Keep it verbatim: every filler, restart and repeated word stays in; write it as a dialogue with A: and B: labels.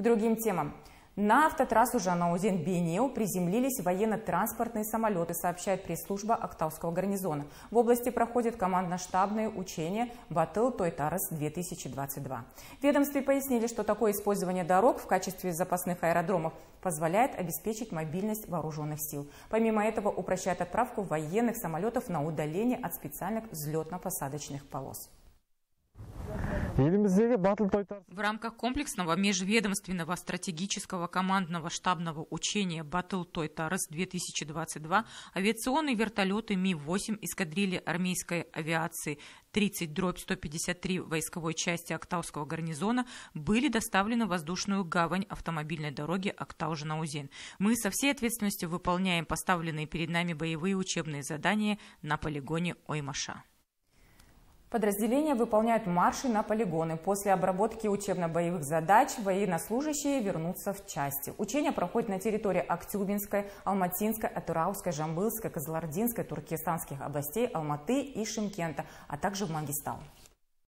A: К другим темам. На автотрассу Жанаузен-Бейнеу приземлились военно-транспортные самолеты, сообщает пресс-служба Актауского гарнизона. В области проходят командно-штабные учения «Батыл Тойтарес-две тысячи двадцать два». В ведомстве пояснили, что такое использование дорог в качестве запасных аэродромов позволяет обеспечить мобильность вооруженных сил. Помимо этого, упрощает отправку военных самолетов на удаление от специальных взлетно-посадочных полос.
B: В рамках комплексного межведомственного стратегического командного штабного учения «Батыл Тойтарес-две тысячи двадцать два» авиационные вертолеты Ми восемь эскадрильи армейской авиации тридцать дробь сто пятьдесят три войсковой части Актауского гарнизона были доставлены в воздушную гавань автомобильной дороги Актау-Жанаузен. Мы со всей ответственностью выполняем поставленные перед нами боевые учебные задания на полигоне Оймаша.
A: Подразделения выполняют марши на полигоны. После обработки учебно-боевых задач военнослужащие вернутся в части. Учения проходят на территории Актюбинской, Алматинской, Атырауской, Жамбылской, Кызылординской, Туркестанских областей, Алматы и Шымкента, а также в Мангистау.